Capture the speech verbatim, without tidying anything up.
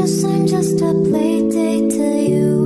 guess I'm just a play date to you.